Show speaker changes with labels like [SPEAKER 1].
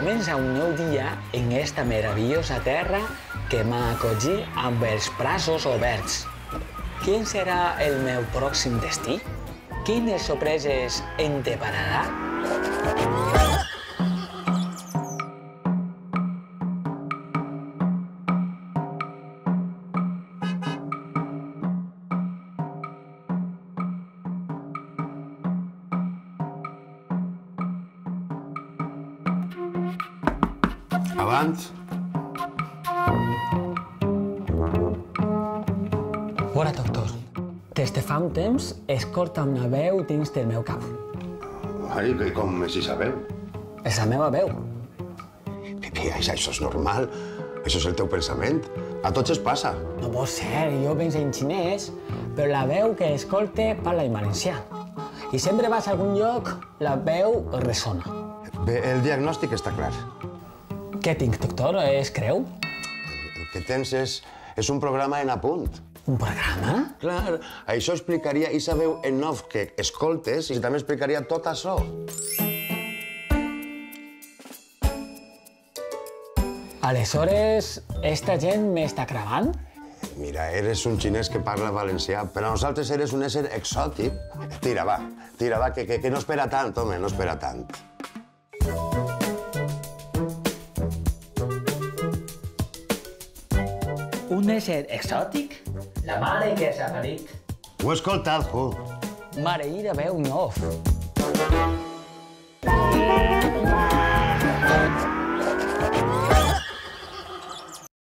[SPEAKER 1] comença un nou dia en esta meravellosa terra que m'ha acollit amb els braços oberts. Quin serà el meu pròxim destí? Quines sorpreses em depararà?
[SPEAKER 2] Avant.
[SPEAKER 1] Bona, doctor. Des de fa un temps escolta una veu dins del meu cap.
[SPEAKER 2] Ai, com si sabeu?
[SPEAKER 1] És la meva veu.
[SPEAKER 2] Pipi, això és normal. Això és el teu pensament. A tots es passa.
[SPEAKER 1] No pot ser, jo penso en xinès, però la veu que escolte parla en valencià. I sempre vas a algun lloc, la veu ressona.
[SPEAKER 2] Bé, el diagnòstic està clar.
[SPEAKER 1] Què tinc, doctor? Es creu?
[SPEAKER 2] El que tens és un programa en apunt.
[SPEAKER 1] Un programa?
[SPEAKER 2] Clar, això explicaria aquesta veu en off que escoltes i també explicaria tot això.
[SPEAKER 1] Aleshores, esta gent m'està gravant?
[SPEAKER 2] Mira, eres un xinès que parla valencià, però nosaltres eres un ésser exòtic. Tira, va, que no espera tant, home, no espera tant.
[SPEAKER 1] Un ésser exòtic? La mare que s'ha parit.
[SPEAKER 2] Ho he escoltat,
[SPEAKER 1] Mare, i de veu en off.